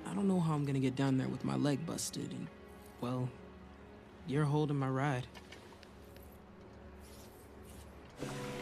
I don't know how I'm gonna get down there with my leg busted, and, well, you're holding my ride.